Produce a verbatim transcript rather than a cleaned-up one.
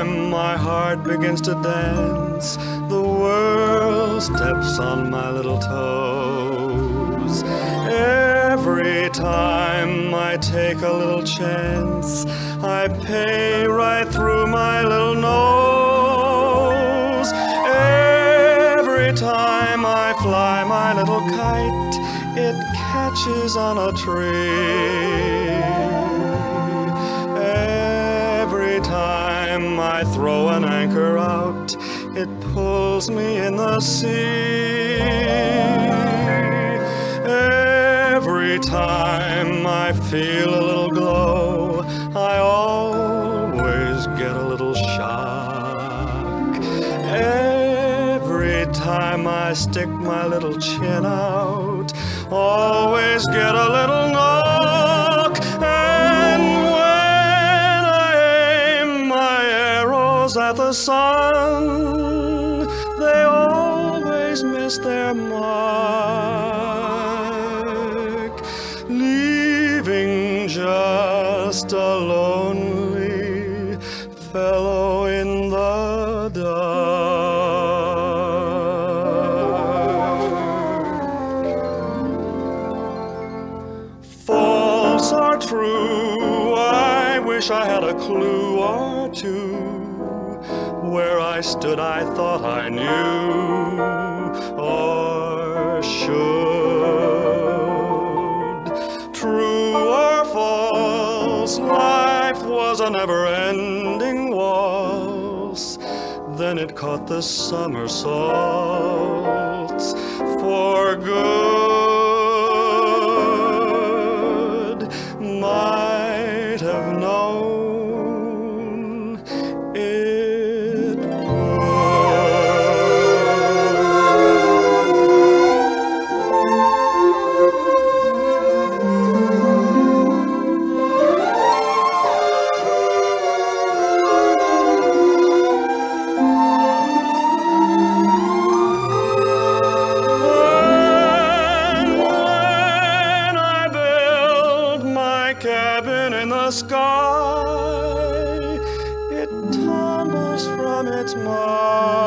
time my heart begins to dance, the world steps on my little toes. Every time I take a little chance, I pay right through my little nose. Every time I fly my little kite, it catches on a tree. Every time I throw an anchor out, it pulls me in the sea. Every time I feel a little glow, I always get a little shock. Every time I stick my little chin out, always get a little knock. And when I aim my arrows at the sun, they always miss their mark, leaving just a lonely fellow in the dark. False or true, I wish I had a clue or two. Where I stood, I thought I knew or should. True or false, life was a never-ending waltz. Then it caught the somersaults for good. Might have known it cabin in the sky, it tumbles from its mast.